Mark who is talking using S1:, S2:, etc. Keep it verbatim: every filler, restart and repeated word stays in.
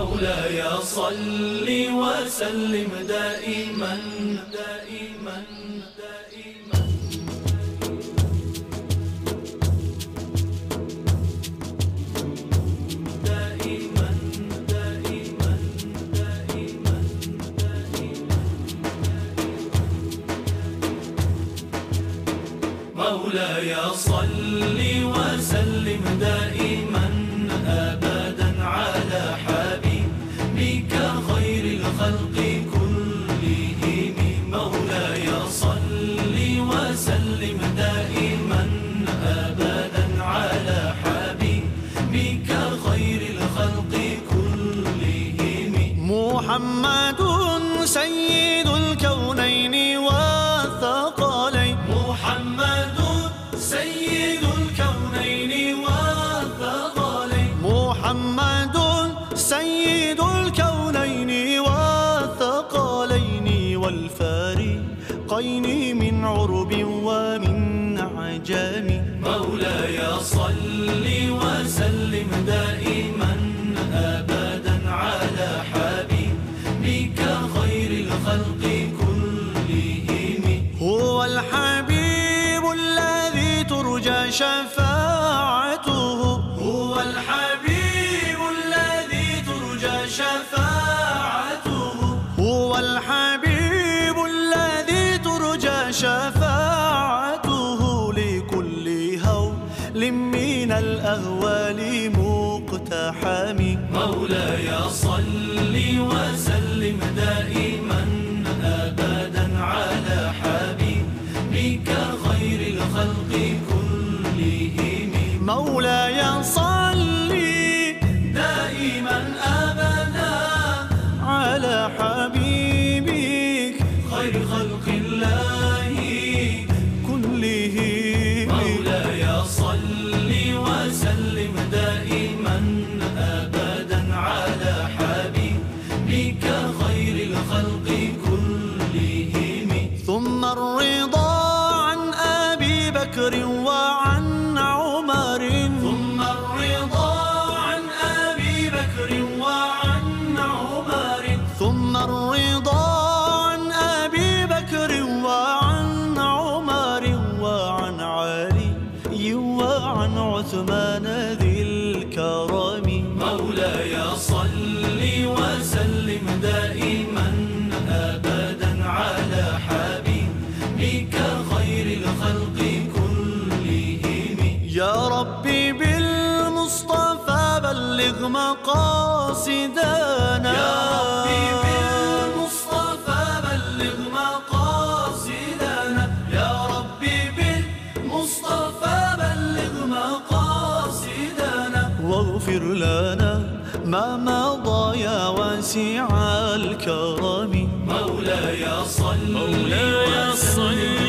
S1: مولاي صل وسلم دائما دائما دائما دائما دائما دائما مولاي صل وسلم دائما أبدا على حبيبك خير الخلق كلهم. مولاي صل وسلم دائما أبدا على حبيبك خير الخلق كلهم.
S2: محمد سيد الكونين والثقلين.
S1: محمد سيد الكونين والثقلين.
S2: محمد سيد الكونين والثقلين والفارقين من عرب ومن عجم.
S1: مولاي صل وسلم دائما أبدا على حبيبك خير الخلق كلهم.
S2: هو الحبيب الذي ترجى شفاعته.
S1: هو الحبيب الذي ترجى شفاعته.
S2: هو الحبيب الذي ترجى شفاعته لكل هول من الأهوال مقتحم.
S1: مولاي صل وسلم دائما أبدا على حبيبك خير الخلق كلهم.
S2: مولاي صل
S1: دائما أبدا
S2: على حبيبك
S1: خير خلق الله
S2: كلهم.
S1: مولاي صل وسلم دائما أبدا على حبيبك خير الخلق كلهم.
S2: ثم الرضا عن أبي بكر وعن عمر.
S1: ثم الرضا عن أبي بكر وعن عمر.
S2: ثم الرضا عن أبي بكر وعن عمر وعن علي وعن عثمان ذي الكرم.
S1: مولاي صل وسلم دائما أبدا على حبيبك خير الخلق كلهم.
S2: يا ربي بالمصطفى بلغ مقاصدنا.
S1: يا ربي بالمصطفى بلغ مقاصدنا. يا ربي بالمصطفى بلغ مقاصدنا.
S2: واغفر لنا ما مضى يا واسع الكرم.
S1: مولاي صل
S2: مولاي صل